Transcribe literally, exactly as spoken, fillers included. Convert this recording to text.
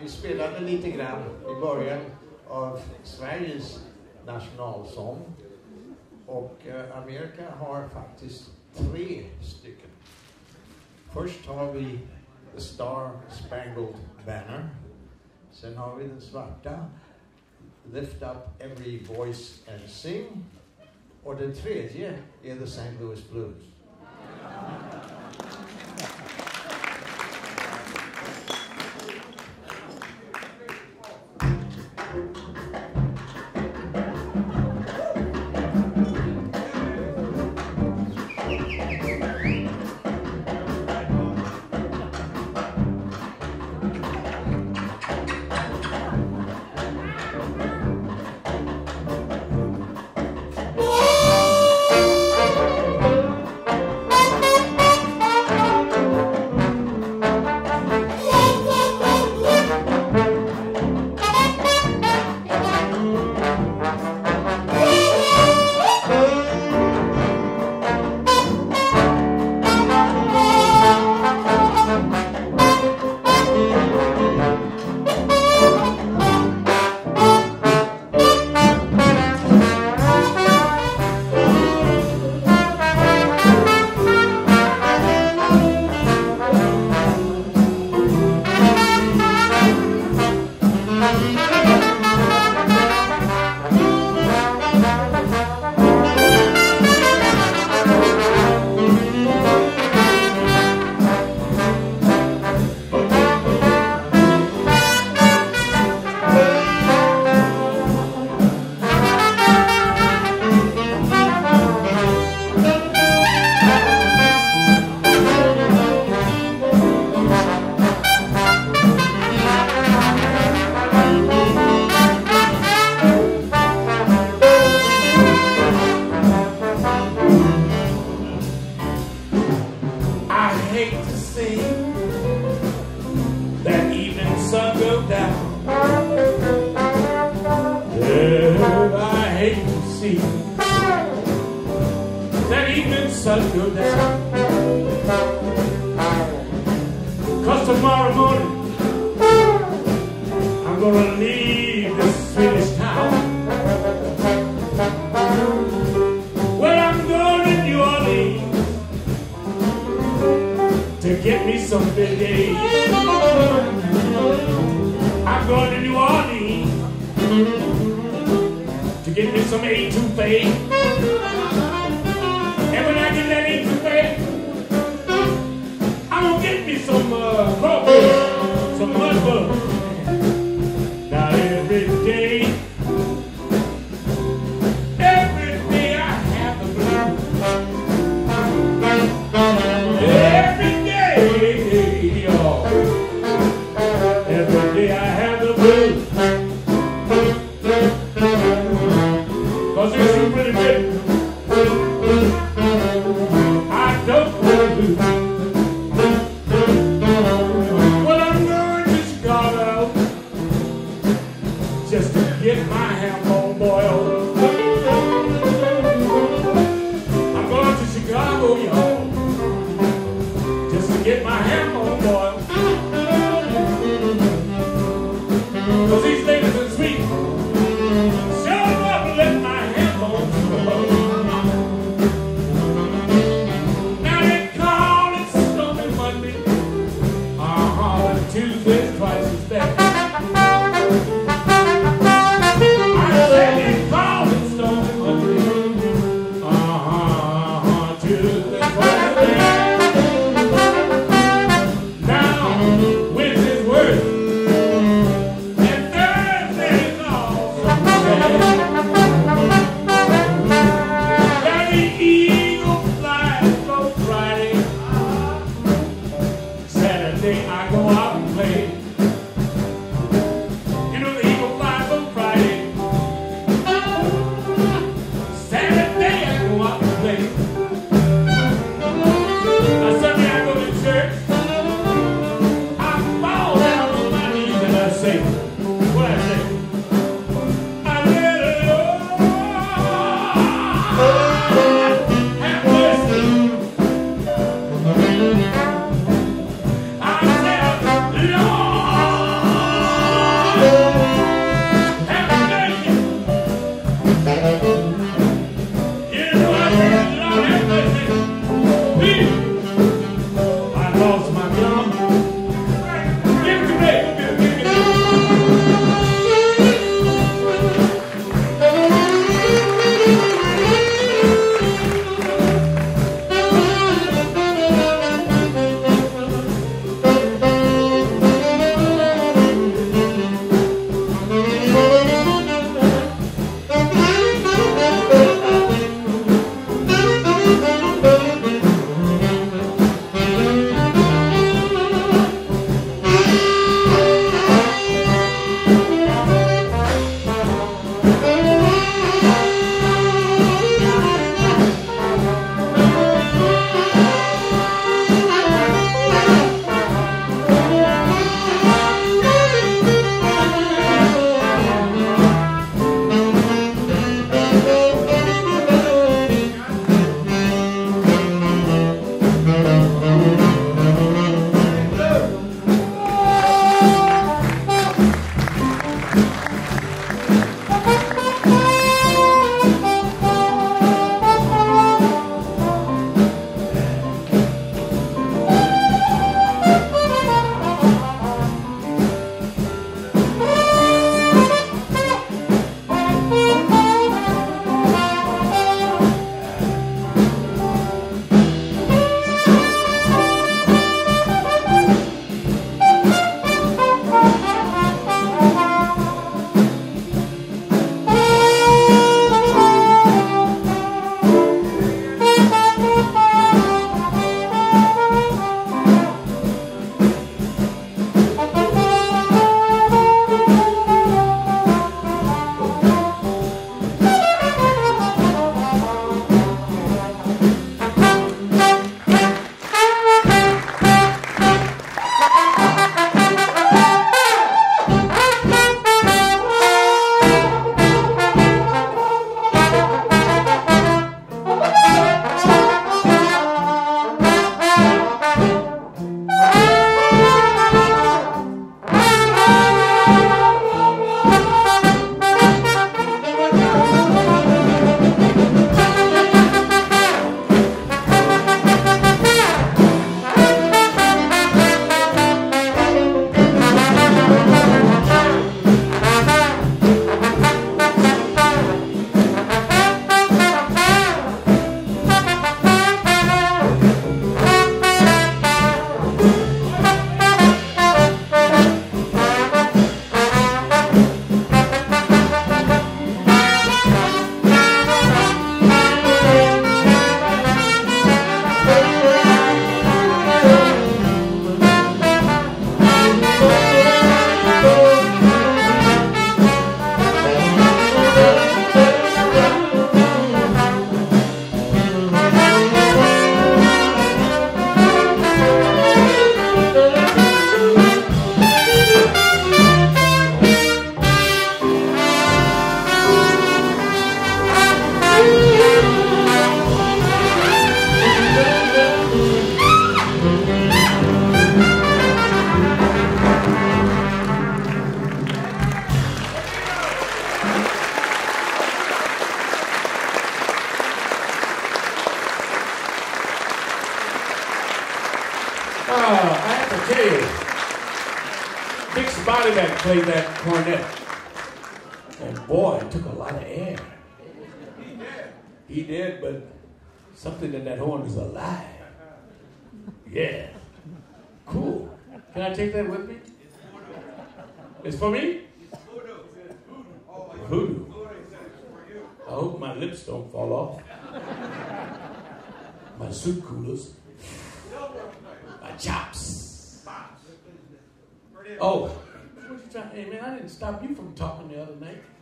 vi spelade lite grann i början av Sveriges nationalsång. Och eh, Amerika har faktiskt tre stycken. Först har vi The Star Spangled Banner. Sen har vi den svarta Lift Up Every Voice and Sing. Och den tredje är The Saint Louis Blues. Dick Spottieback played that cornet. And boy, it took a lot of air. He did, but something in that horn is alive. Yeah. Cool. Can I take that with me? It's for me? Voodoo. I hope my lips don't fall off. My soup coolers. My chops. Oh. What you trying? Hey man, I didn't stop you from talking the other night.